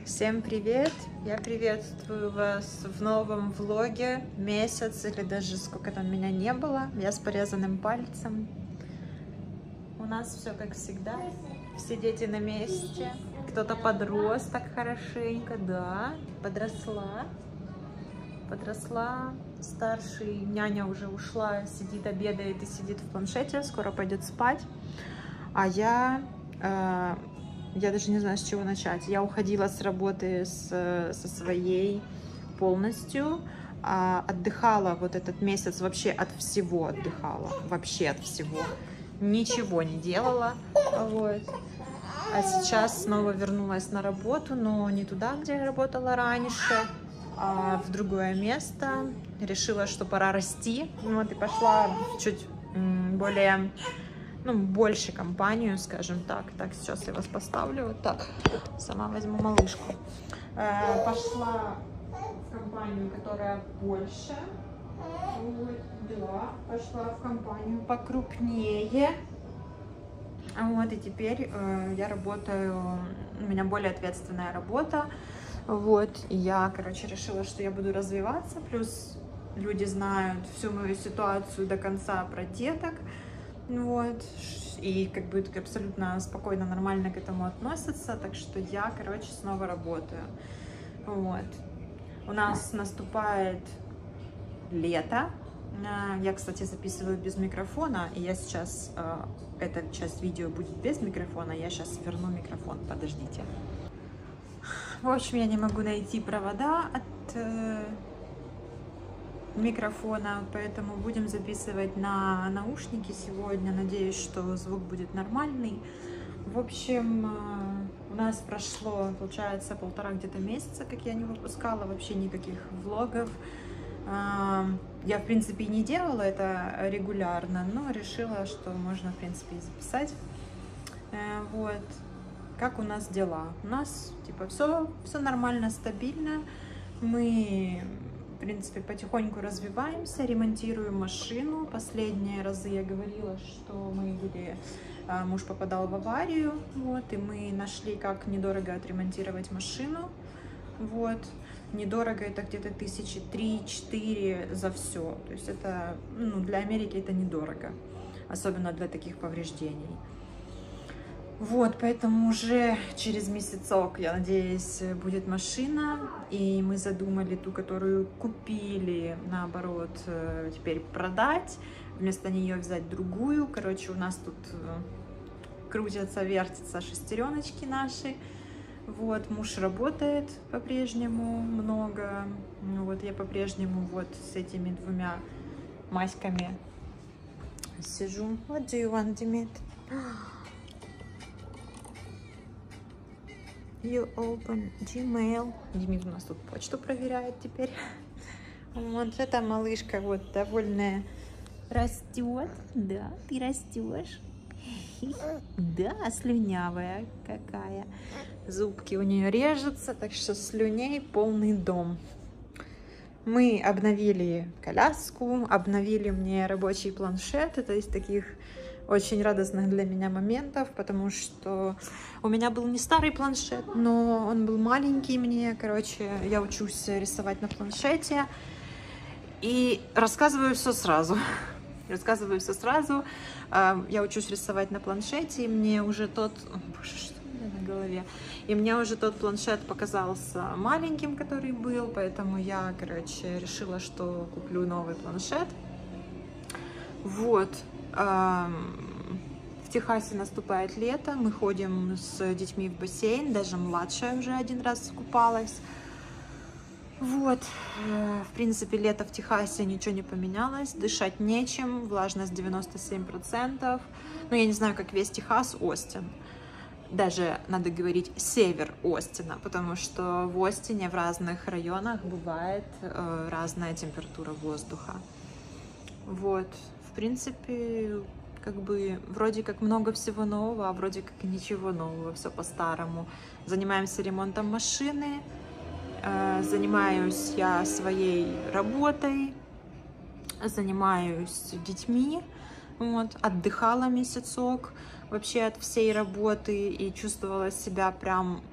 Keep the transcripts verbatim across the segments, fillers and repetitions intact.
Всем привет! Я приветствую вас в новом влоге. Месяц или даже сколько там меня не было. Я с порезанным пальцем. У нас все как всегда. Все дети на месте. Кто-то подрос так хорошенько. Да, подросла. Подросла. Старший няня уже ушла, сидит, обедает и сидит в планшете. Скоро пойдет спать. А я... Э Я даже не знаю, с чего начать. Я уходила с работы с, со своей полностью, а отдыхала вот этот месяц, вообще от всего отдыхала, вообще от всего. Ничего не делала, вот. А сейчас снова вернулась на работу, но не туда, где я работала раньше, а в другое место. Решила, что пора расти, вот, и пошла чуть более... ну, больше компанию, скажем так. Так, сейчас я вас поставлю вот так. Сама возьму малышку. Э, пошла в компанию, которая больше. Вот, да, пошла в компанию покрупнее. Вот, и теперь э, я работаю, у меня более ответственная работа. Вот, и я, короче, решила, что я буду развиваться. Плюс люди знают всю мою ситуацию до конца про деток. Вот, и как бы абсолютно спокойно, нормально к этому относятся, так что я, короче, снова работаю. Вот, у нас наступает лето. Я, кстати, записываю без микрофона, и я сейчас, эта часть видео будет без микрофона, я сейчас верну микрофон, подождите. В общем, я не могу найти провода от микрофона, поэтому будем записывать на наушники сегодня. Надеюсь, что звук будет нормальный. В общем, у нас прошло, получается, полтора где-то месяца, как я не выпускала вообще никаких влогов. Я, в принципе, и не делала это регулярно, но решила, что можно, в принципе, и записать. Вот. Как у нас дела? У нас, типа, все, все нормально, стабильно. Мы... в принципе, потихоньку развиваемся, ремонтируем машину. Последние разы я говорила, что мы были, муж попадал в аварию, вот, и мы нашли, как недорого отремонтировать машину. Вот, недорого это где-то тысячи три-четыре за все. То есть это, ну, для Америки это недорого, особенно для таких повреждений. Вот, поэтому уже через месяцок, я надеюсь, будет машина, и мы задумали ту, которую купили, наоборот, теперь продать, вместо нее взять другую. Короче, у нас тут крутятся, вертятся шестереночки наши. Вот, муж работает по-прежнему много, вот, я по-прежнему вот с этими двумя маськами сижу. What do you want, Dimit? You open Gmail. Демид у нас тут почту проверяет теперь. Вот эта малышка вот довольная растет. Да, ты растешь. Да, слюнявая какая. Зубки у нее режутся, так что слюней полный дом. Мы обновили коляску, обновили мне рабочий планшет. Это из таких очень радостных для меня моментов, потому что у меня был не старый планшет, но он был маленький мне. Короче, я учусь рисовать на планшете и рассказываю все сразу. Рассказываю все сразу. Я учусь рисовать на планшете, и мне уже тот... О, боже, что у меня на голове? И мне уже тот планшет показался маленьким, который был, поэтому я, короче, решила, что куплю новый планшет. Вот. В Техасе наступает лето, мы ходим с детьми в бассейн, даже младшая уже один раз купалась. Вот, в принципе, лето в Техасе ничего не поменялось, дышать нечем, влажность девяносто семь процентов. Ну, я не знаю, как весь Техас, Остин. Даже надо говорить север Остина, потому что в Остине в разных районах бывает э, разная температура воздуха. Вот, в принципе, как бы вроде как много всего нового, а вроде как и ничего нового, все по-старому. Занимаемся ремонтом машины, э, занимаюсь я своей работой, занимаюсь детьми, вот, отдыхала месяцок вообще от всей работы и чувствовала себя прям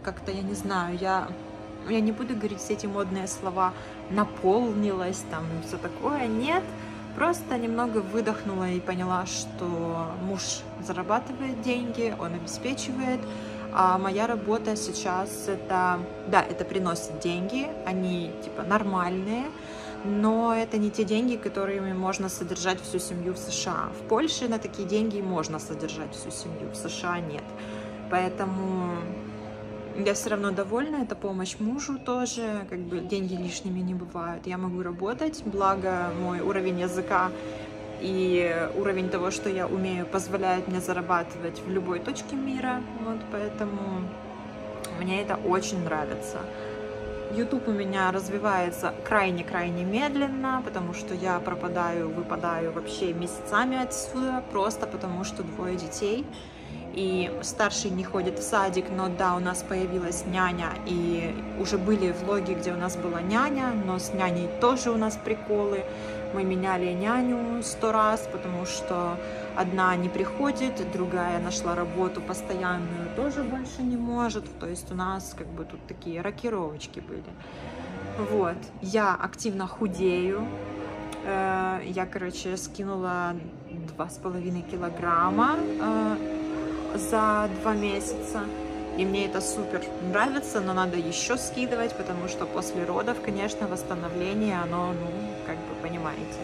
как-то, я не знаю, я, я не буду говорить все эти модные слова, наполнилась, там, все такое, нет. Просто немного выдохнула и поняла, что муж зарабатывает деньги, он обеспечивает, а моя работа сейчас, это, да, это приносит деньги, они, типа, нормальные, но это не те деньги, которыми можно содержать всю семью в США. В Польше на такие деньги можно содержать всю семью, в США нет. Поэтому я все равно довольна, это помощь мужу тоже, как бы деньги лишними не бывают. Я могу работать, благо мой уровень языка и уровень того, что я умею, позволяет мне зарабатывать в любой точке мира. Вот, поэтому мне это очень нравится. YouTube у меня развивается крайне-крайне медленно, потому что я пропадаю, выпадаю вообще месяцами отсюда, просто потому что двое детей. И старший не ходит в садик, но да, у нас появилась няня, и уже были влоги, где у нас была няня, но с няней тоже у нас приколы. Мы меняли няню сто раз, потому что одна не приходит, другая нашла работу постоянную, тоже больше не может. То есть у нас как бы тут такие рокировочки были. Вот, я активно худею. Я, короче, скинула два с половиной килограмма за два месяца. И мне это супер нравится, но надо еще скидывать, потому что после родов, конечно, восстановление, оно, ну, как бы, понимаете.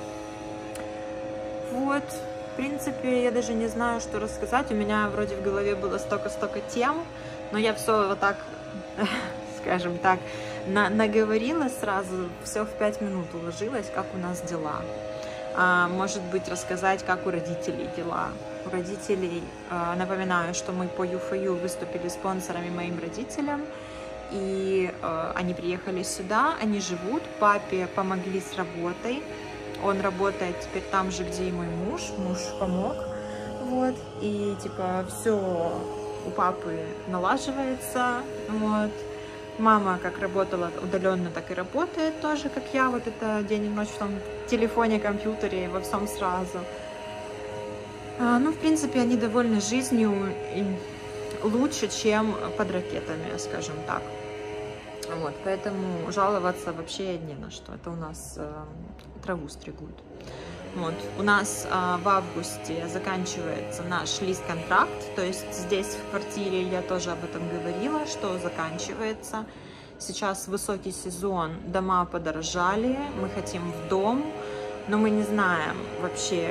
Вот, в принципе, я даже не знаю, что рассказать. У меня вроде в голове было столько-столько тем, но я все вот так, скажем так, на наговорила сразу, все в пять минут уложилось, как у нас дела. А, может быть, рассказать, как у родителей дела. У родителей, а, напоминаю, что мы по ю эф ю выступили спонсорами моим родителям, и а, они приехали сюда, они живут, папе помогли с работой, он работает теперь там же, где и мой муж, муж помог, вот, и типа все у папы налаживается, вот. Мама как работала удаленно, так и работает тоже, как я. Вот это день и ночь в том телефоне, компьютере, во всем сразу. А, ну, в принципе, они довольны жизнью и лучше, чем под ракетами, скажем так. Вот, поэтому жаловаться вообще не на что. Это у нас э, траву стригут. Вот. У нас э, в августе заканчивается наш лист-контракт, то есть здесь в квартире я тоже об этом говорила, что заканчивается. Сейчас высокий сезон, дома подорожали, мы хотим в дом, но мы не знаем вообще,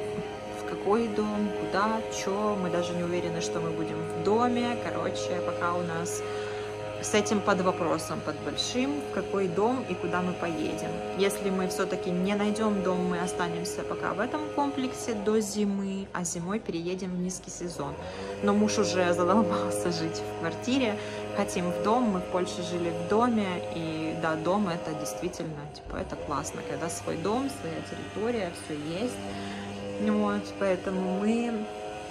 в какой дом, куда, что, мы даже не уверены, что мы будем в доме. Короче, пока у нас с этим под вопросом, под большим, в какой дом и куда мы поедем. Если мы все-таки не найдем дом, мы останемся пока в этом комплексе до зимы, а зимой переедем в низкий сезон. Но муж уже задолбался жить в квартире, хотим в дом, мы в Польше жили в доме, и да, дом это действительно, типа, это классно, когда свой дом, своя территория, все есть. Вот, поэтому мы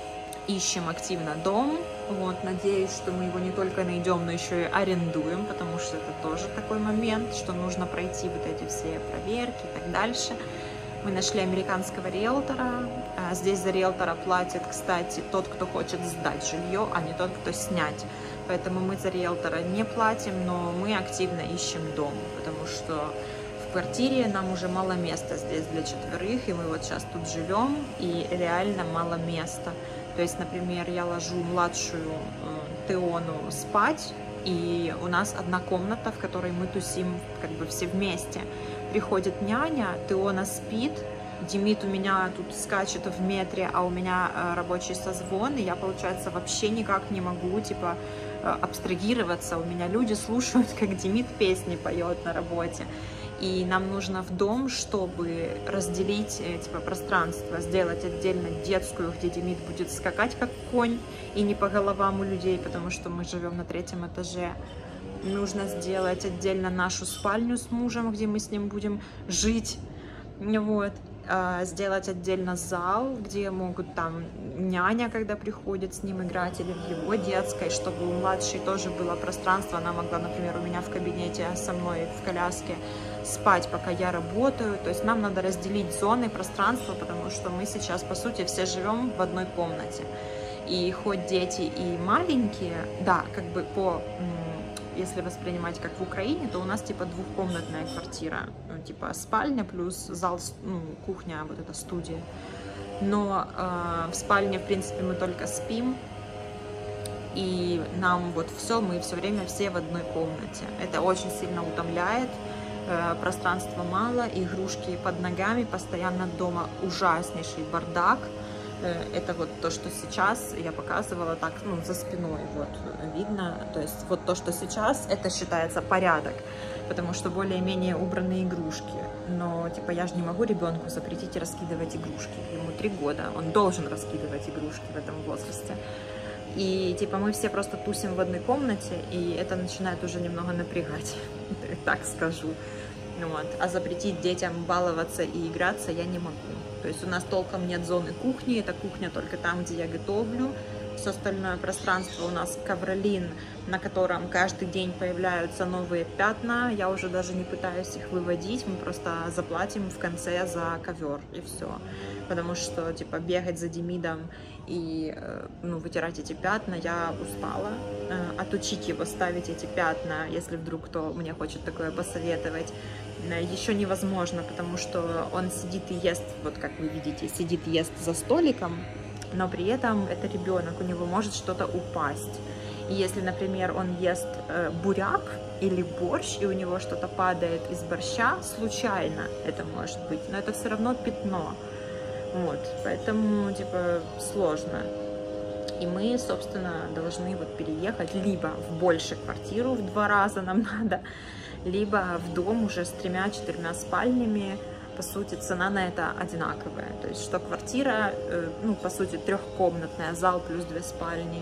ищем активно дом. Вот, надеюсь, что мы его не только найдем, но еще и арендуем, потому что это тоже такой момент, что нужно пройти вот эти все проверки и так дальше. Мы нашли американского риэлтора. Здесь за риэлтора платит, кстати, тот, кто хочет сдать жилье, а не тот, кто снять. Поэтому мы за риэлтора не платим, но мы активно ищем дом, потому что в квартире нам уже мало места здесь для четверых, и мы вот сейчас тут живем, и реально мало места. То есть, например, я ложу младшую э, Теону спать, и у нас одна комната, в которой мы тусим как бы все вместе. Приходит няня, Теона спит, Демид у меня тут скачет в метре, а у меня э, рабочий созвон, и я, получается, вообще никак не могу, типа, э, абстрагироваться. У меня люди слушают, как Демид песни поет на работе. И нам нужно в дом, чтобы разделить типа, пространство, сделать отдельно детскую, где Демид будет скакать как конь, и не по головам у людей, потому что мы живем на третьем этаже. Нужно сделать отдельно нашу спальню с мужем, где мы с ним будем жить. Вот. Сделать отдельно зал, где могут там няня, когда приходит с ним играть, или в его детской, чтобы у младшей тоже было пространство. Она могла, например, у меня в кабинете со мной в коляске спать, пока я работаю. То есть нам надо разделить зоны, пространство, потому что мы сейчас, по сути, все живем в одной комнате. И хоть дети и маленькие, да, как бы по, если воспринимать как в Украине, то у нас типа двухкомнатная квартира, ну, типа спальня плюс зал, ну, кухня, вот эта студия. Но э, в спальне, в принципе, мы только спим, и нам вот все, мы все время все в одной комнате. Это очень сильно утомляет, э, пространства мало, игрушки под ногами, постоянно дома ужаснейший бардак. Это вот то, что сейчас я показывала так, ну, за спиной, вот, видно, то есть вот то, что сейчас, это считается порядок, потому что более-менее убранные игрушки, но, типа, я же не могу ребенку запретить раскидывать игрушки, ему три года, он должен раскидывать игрушки в этом возрасте, и, типа, мы все просто тусим в одной комнате, и это начинает уже немного напрягать, так скажу, вот, а запретить детям баловаться и играться я не могу. То есть у нас толком нет зоны кухни, это кухня только там, где я готовлю. Все остальное пространство у нас ковролин, на котором каждый день появляются новые пятна. Я уже даже не пытаюсь их выводить, мы просто заплатим в конце за ковер и все. Потому что, типа, бегать за Демидом и, ну, вытирать эти пятна, я устала. Отучить его ставить эти пятна, если вдруг кто мне хочет такое посоветовать, еще невозможно, потому что он сидит и ест, вот как вы видите, сидит и ест за столиком, но при этом это ребенок, у него может что-то упасть. И если, например, он ест э, буряк или борщ, и у него что-то падает из борща, случайно это может быть, но это все равно пятно. Вот, поэтому, типа, сложно. И мы, собственно, должны вот переехать либо в большую квартиру, в два раза нам надо, либо в дом уже с тремя-четырьмя спальнями. По сути, цена на это одинаковая. То есть, что квартира, ну, по сути, трехкомнатная, зал плюс две спальни,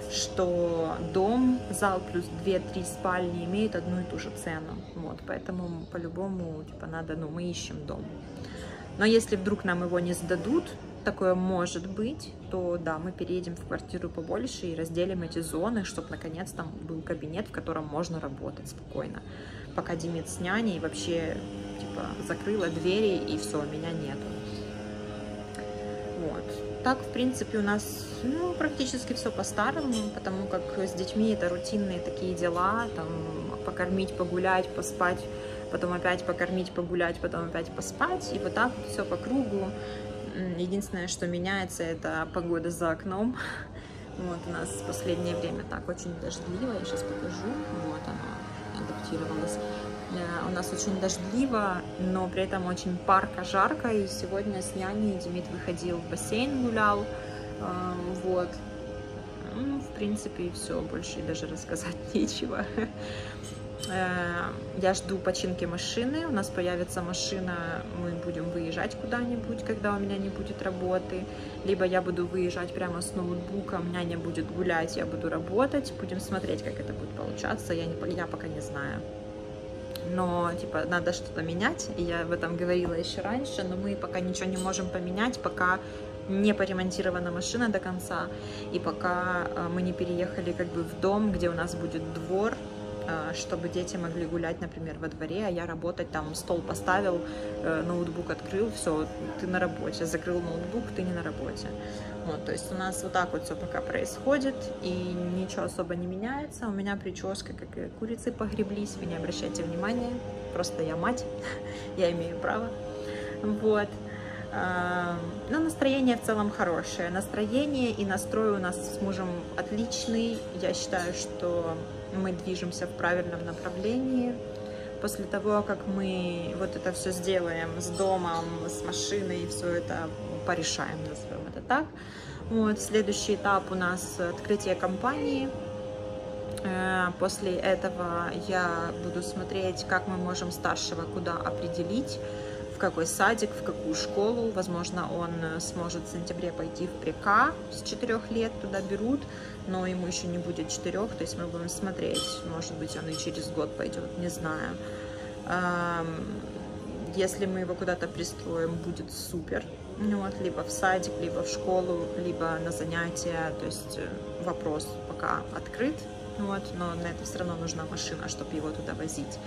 что дом, зал плюс две-три спальни имеют одну и ту же цену. Вот, поэтому, по-любому, типа, надо, ну, мы ищем дом. Но если вдруг нам его не сдадут, такое может быть, то да, мы переедем в квартиру побольше и разделим эти зоны, чтобы наконец там был кабинет, в котором можно работать спокойно. Пока Демид с няней, вообще, типа, закрыла двери и все, меня нету. Вот. Так, в принципе, у нас, ну, практически все по-старому, потому как с детьми это рутинные такие дела, там, покормить, погулять, поспать, потом опять покормить, погулять, потом опять поспать, и вот так вот все по кругу. Единственное, что меняется, это погода за окном. Вот у нас в последнее время так очень дождливо, я сейчас покажу, вот оно адаптировалось. У нас очень дождливо, но при этом очень парко, жарко, и сегодня с няней Демид выходил в бассейн, гулял, вот. Ну, в принципе, и все, больше даже рассказать нечего. Я жду починки машины, у нас появится машина, мы будем выезжать куда-нибудь, когда у меня не будет работы, либо я буду выезжать прямо с ноутбуком, няня будет гулять, я буду работать, будем смотреть, как это будет получаться, я, не, я пока не знаю. Но, типа, надо что-то менять, и я об этом говорила еще раньше, но мы пока ничего не можем поменять, пока не поремонтирована машина до конца, и пока мы не переехали как бы в дом, где у нас будет двор, чтобы дети могли гулять, например, во дворе, а я работать, там, стол поставил, ноутбук открыл, все, ты на работе, закрыл ноутбук, ты не на работе. Вот, то есть у нас вот так вот все пока происходит, и ничего особо не меняется. У меня прическа, как и курицы погреблись, вы не обращайте внимания, просто я мать, я имею право. Вот. Но настроение в целом хорошее. Настроение и настрой у нас с мужем отличный. Я считаю, что мы движемся в правильном направлении. После того, как мы вот это все сделаем с домом, с машиной, все это порешаем, назовем это так. Вот, следующий этап у нас открытие компании. После этого я буду смотреть, как мы можем старшего куда определить, в какой садик, в какую школу. Возможно, он сможет в сентябре пойти в прека, с четырёх лет туда берут, но ему еще не будет четырех, то есть мы будем смотреть, может быть, он и через год пойдет, не знаю. Если мы его куда-то пристроим, будет супер, вот, либо в садик, либо в школу, либо на занятия, то есть вопрос пока открыт, вот, но на это все равно нужна машина, чтобы его туда возить.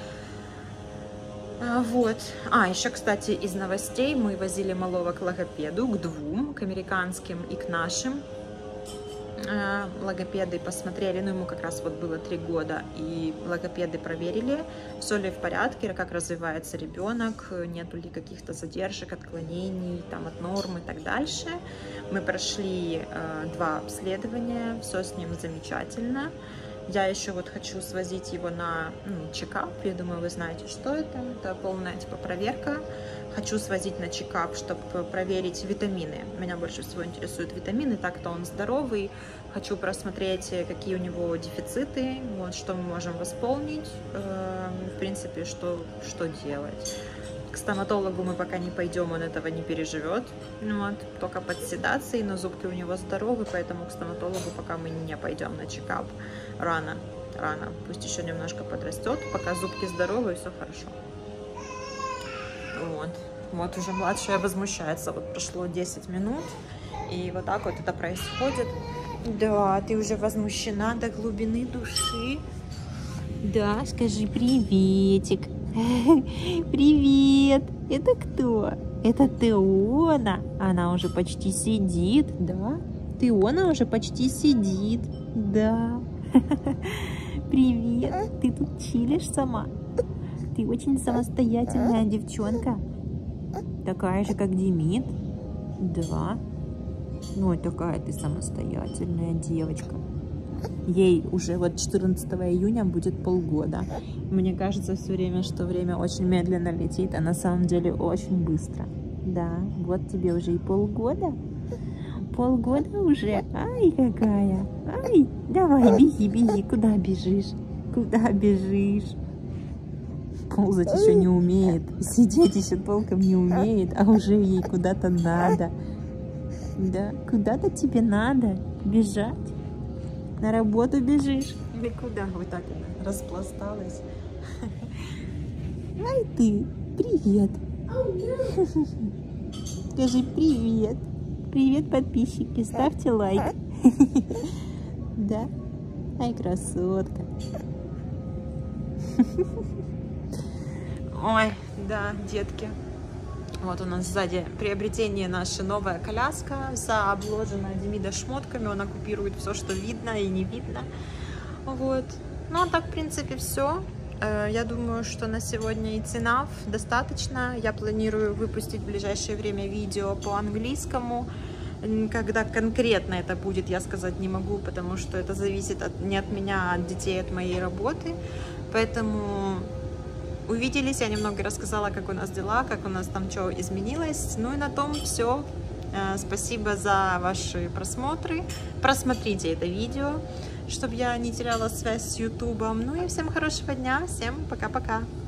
Вот. А, еще, кстати, из новостей мы возили малого к логопеду, к двум, к американским и к нашим. Логопеды посмотрели, ну ему как раз вот было три года, и логопеды проверили, все ли в порядке, как развивается ребенок, нету ли каких-то задержек, отклонений там от нормы и так дальше. Мы прошли э, два обследования, все с ним замечательно. Я еще вот хочу свозить его на ну, чекап, я думаю, вы знаете, что это, это полная типа проверка. Хочу свозить на чекап, чтобы проверить витамины. Меня больше всего интересуют витамины, так-то он здоровый. Хочу просмотреть, какие у него дефициты, вот, что мы можем восполнить, э, в принципе, что, что делать. К стоматологу мы пока не пойдем, он этого не переживет, вот, только под седацией, но зубки у него здоровы, поэтому к стоматологу пока мы не пойдем на чекап. Рано, рано, пусть еще немножко подрастет, пока зубки здоровы, все хорошо. Вот, вот уже младшая возмущается, вот прошло десять минут, и вот так вот это происходит. Да, ты уже возмущена до глубины души. Да, скажи приветик. Привет, это кто? Это Теона, она уже почти сидит, да? Теона уже почти сидит, да. Привет, ты тут чилишь сама? Ты очень самостоятельная девчонка. Такая же, как Демид. Да. Ну, такая ты самостоятельная девочка. Ей уже вот четырнадцатого июня будет полгода. Мне кажется все время, что время очень медленно летит, а на самом деле очень быстро. Да, вот тебе уже и полгода. Полгода уже. Ай, какая. Ай, давай, беги, беги. Куда бежишь? Куда бежишь? Ползать еще не умеет, сидеть еще толком не умеет, а уже ей куда-то надо. Да, куда-то тебе надо бежать. На работу бежишь? Или куда? Вот так она распласталась. Ай ты, привет. Скажи привет. Привет, подписчики, ставьте лайк. Да? Ай, красотка. Ой, да, детки. Вот у нас сзади приобретение наша новая коляска, вся обложена Демида шмотками, он оккупирует все, что видно и не видно. Вот. Ну, а так, в принципе, все. Я думаю, что на сегодня и цена достаточно. Я планирую выпустить в ближайшее время видео по английскому. Когда конкретно это будет, я сказать не могу, потому что это зависит от, не от меня, а от детей, от моей работы. Поэтому... Увиделись, я немного рассказала, как у нас дела, как у нас там что изменилось. Ну и на том все. Спасибо за ваши просмотры. Просмотрите это видео, чтобы я не теряла связь с ютубом. Ну и всем хорошего дня, всем пока-пока.